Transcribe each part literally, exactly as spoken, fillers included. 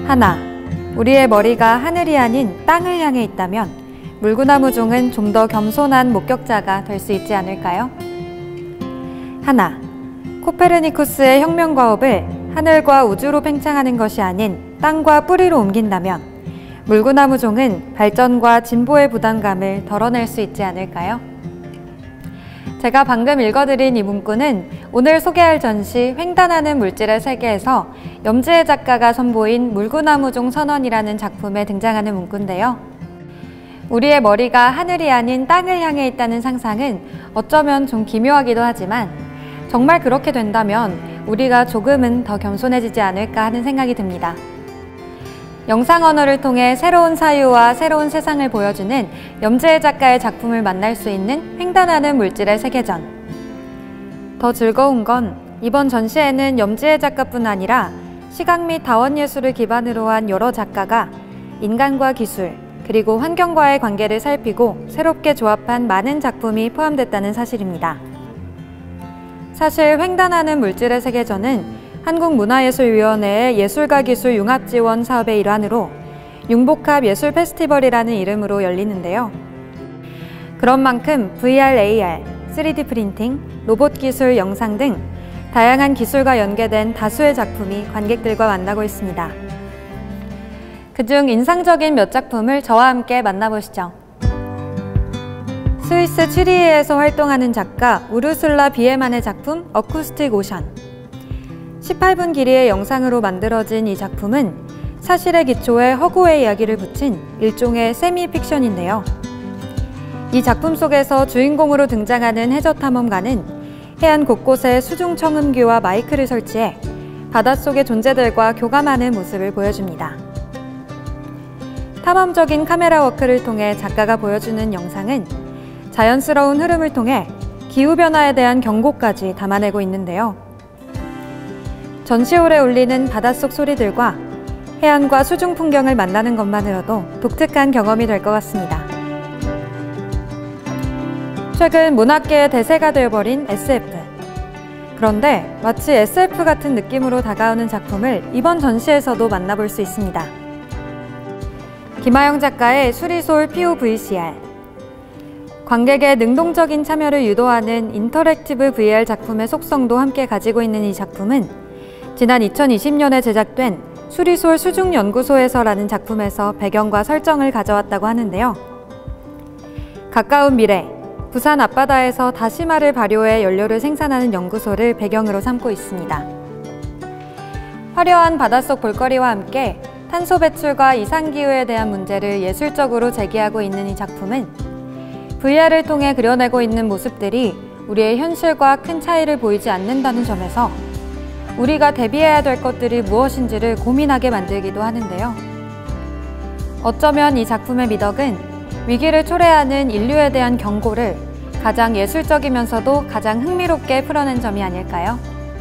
하나, 우리의 머리가 하늘이 아닌 땅을 향해 있다면 물구나무종은 좀 더 겸손한 목격자가 될 수 있지 않을까요? 하나, 코페르니쿠스의 혁명과업을 하늘과 우주로 팽창하는 것이 아닌 땅과 뿌리로 옮긴다면 물구나무종은 발전과 진보의 부담감을 덜어낼 수 있지 않을까요? 제가 방금 읽어드린 이 문구는 오늘 소개할 전시 횡단하는 물질의 세계에서 염지혜 작가가 선보인 물구나무종 선언이라는 작품에 등장하는 문구인데요. 우리의 머리가 하늘이 아닌 땅을 향해 있다는 상상은 어쩌면 좀 기묘하기도 하지만 정말 그렇게 된다면 우리가 조금은 더 겸손해지지 않을까 하는 생각이 듭니다. 영상 언어를 통해 새로운 사유와 새로운 세상을 보여주는 염지혜 작가의 작품을 만날 수 있는 횡단하는 물질의 세계전. 더 즐거운 건 이번 전시에는 염지혜 작가뿐 아니라 시각 및 다원예술을 기반으로 한 여러 작가가 인간과 기술, 그리고 환경과의 관계를 살피고 새롭게 조합한 많은 작품이 포함됐다는 사실입니다. 사실 횡단하는 물질의 세계전은 한국문화예술위원회의 예술과 기술 융합지원 사업의 일환으로 융복합 예술 페스티벌이라는 이름으로 열리는데요. 그런 만큼 브이알, 에이알, 쓰리디 프린팅, 로봇 기술, 영상 등 다양한 기술과 연계된 다수의 작품이 관객들과 만나고 있습니다. 그중 인상적인 몇 작품을 저와 함께 만나보시죠. 스위스 취리히에서 활동하는 작가 우르술라 비에만의 작품 어쿠스틱 오션. 십팔 분 길이의 영상으로 만들어진 이 작품은 사실의 기초에 허구의 이야기를 붙인 일종의 세미 픽션인데요. 이 작품 속에서 주인공으로 등장하는 해저 탐험가는 해안 곳곳에 수중 청음기와 마이크를 설치해 바닷속의 존재들과 교감하는 모습을 보여줍니다. 탐험적인 카메라 워크를 통해 작가가 보여주는 영상은 자연스러운 흐름을 통해 기후변화에 대한 경고까지 담아내고 있는데요. 전시홀에 울리는 바닷속 소리들과 해안과 수중 풍경을 만나는 것만으로도 독특한 경험이 될 것 같습니다. 최근 문학계의 대세가 되어버린 에스에프. 그런데 마치 에스에프 같은 느낌으로 다가오는 작품을 이번 전시에서도 만나볼 수 있습니다. 김하영 작가의 수리솔 피오브이씨알. 관객의 능동적인 참여를 유도하는 인터랙티브 브이알 작품의 속성도 함께 가지고 있는 이 작품은 지난 이천이십 년에 제작된 수리솔 수중연구소에서라는 작품에서 배경과 설정을 가져왔다고 하는데요. 가까운 미래, 부산 앞바다에서 다시마를 발효해 연료를 생산하는 연구소를 배경으로 삼고 있습니다. 화려한 바닷속 볼거리와 함께 탄소 배출과 이상기후에 대한 문제를 예술적으로 제기하고 있는 이 작품은 브이알을 통해 그려내고 있는 모습들이 우리의 현실과 큰 차이를 보이지 않는다는 점에서 우리가 대비해야 될 것들이 무엇인지를 고민하게 만들기도 하는데요. 어쩌면 이 작품의 미덕은 위기를 초래하는 인류에 대한 경고를 가장 예술적이면서도 가장 흥미롭게 풀어낸 점이 아닐까요?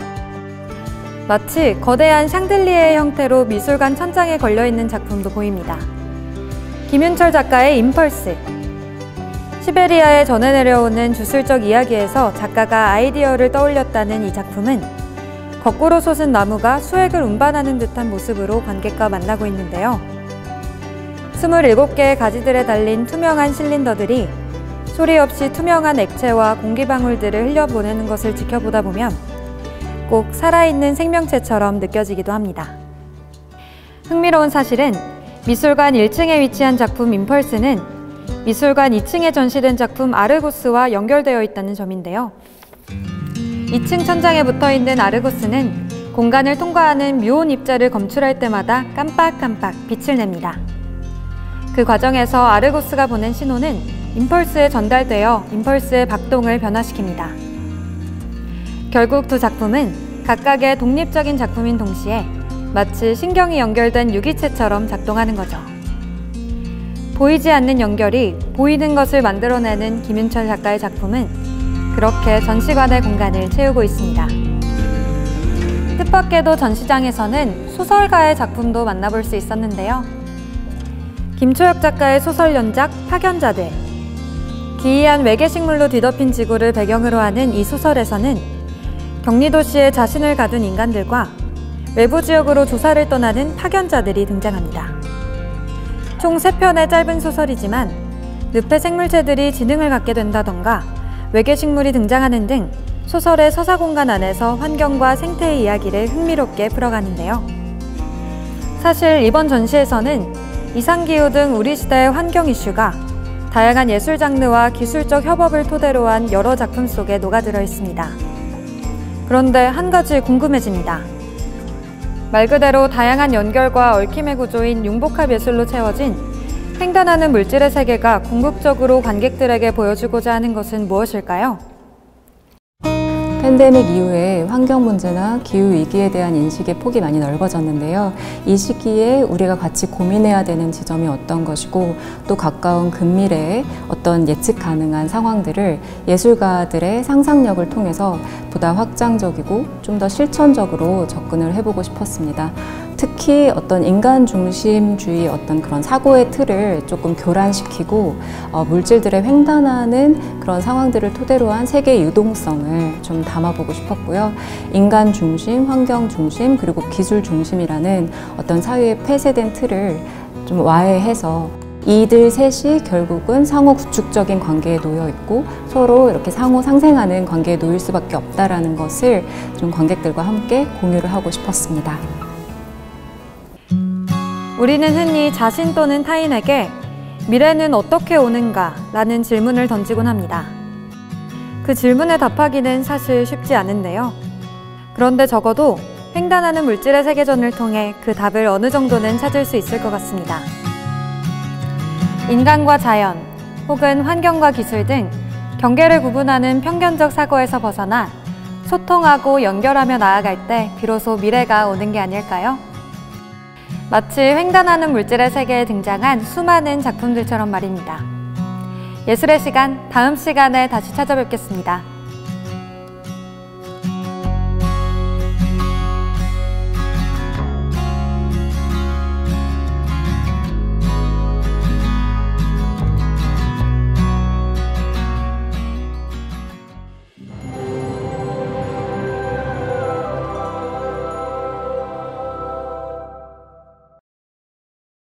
마치 거대한 샹들리에의 형태로 미술관 천장에 걸려있는 작품도 보입니다. 김윤철 작가의 임펄스. 시베리아에 전해 내려오는 주술적 이야기에서 작가가 아이디어를 떠올렸다는 이 작품은 거꾸로 솟은 나무가 수액을 운반하는 듯한 모습으로 관객과 만나고 있는데요. 스물일곱 개의 가지들에 달린 투명한 실린더들이 소리 없이 투명한 액체와 공기방울들을 흘려보내는 것을 지켜보다 보면 꼭 살아있는 생명체처럼 느껴지기도 합니다. 흥미로운 사실은 미술관 일 층에 위치한 작품 임펄스는 미술관 이 층에 전시된 작품 아르고스와 연결되어 있다는 점인데요. 이 층 천장에 붙어있는 아르고스는 공간을 통과하는 묘온 입자를 검출할 때마다 깜빡깜빡 빛을 냅니다. 그 과정에서 아르고스가 보낸 신호는 임펄스에 전달되어 임펄스의 박동을 변화시킵니다. 결국 두 작품은 각각의 독립적인 작품인 동시에 마치 신경이 연결된 유기체처럼 작동하는 거죠. 보이지 않는 연결이 보이는 것을 만들어내는 김윤철 작가의 작품은 그렇게 전시관의 공간을 채우고 있습니다. 뜻밖에도 전시장에서는 소설가의 작품도 만나볼 수 있었는데요. 김초혁 작가의 소설 연작 파견자들. 기이한 외계식물로 뒤덮인 지구를 배경으로 하는 이 소설에서는 격리도시에 자신을 가둔 인간들과 외부 지역으로 조사를 떠나는 파견자들이 등장합니다. 총 세 편의 짧은 소설이지만 늪의 생물체들이 지능을 갖게 된다던가 외계 식물이 등장하는 등 소설의 서사 공간 안에서 환경과 생태의 이야기를 흥미롭게 풀어가는데요. 사실 이번 전시에서는 이상기후 등 우리 시대의 환경 이슈가 다양한 예술 장르와 기술적 협업을 토대로 한 여러 작품 속에 녹아들어 있습니다. 그런데 한 가지 궁금해집니다. 말 그대로 다양한 연결과 얽힘의 구조인 융복합 예술로 채워진 횡단하는 물질의 세계가 궁극적으로 관객들에게 보여주고자 하는 것은 무엇일까요? 팬데믹 이후에 환경 문제나 기후 위기에 대한 인식의 폭이 많이 넓어졌는데요. 이 시기에 우리가 같이 고민해야 되는 지점이 어떤 것이고 또 가까운 근미래에 어떤 예측 가능한 상황들을 예술가들의 상상력을 통해서 보다 확장적이고 좀 더 실천적으로 접근을 해보고 싶었습니다. 특히 어떤 인간 중심주의 어떤 그런 사고의 틀을 조금 교란시키고 어, 물질들의 횡단하는 그런 상황들을 토대로 한 세계의 유동성을 좀 담아보고 싶었고요. 인간 중심, 환경 중심, 그리고 기술 중심이라는 어떤 사회의 폐쇄된 틀을 좀 와해해서 이들 셋이 결국은 상호 구축적인 관계에 놓여 있고 서로 이렇게 상호 상생하는 관계에 놓일 수밖에 없다라는 것을 좀 관객들과 함께 공유를 하고 싶었습니다. 우리는 흔히 자신 또는 타인에게 미래는 어떻게 오는가? 라는 질문을 던지곤 합니다. 그 질문에 답하기는 사실 쉽지 않은데요. 그런데 적어도 횡단하는 물질의 세계전을 통해 그 답을 어느 정도는 찾을 수 있을 것 같습니다. 인간과 자연, 혹은 환경과 기술 등 경계를 구분하는 편견적 사고에서 벗어나 소통하고 연결하며 나아갈 때 비로소 미래가 오는 게 아닐까요? 마치 횡단하는 물질의 세계에 등장한 수많은 작품들처럼 말입니다. 예술의 시간, 다음 시간에 다시 찾아뵙겠습니다.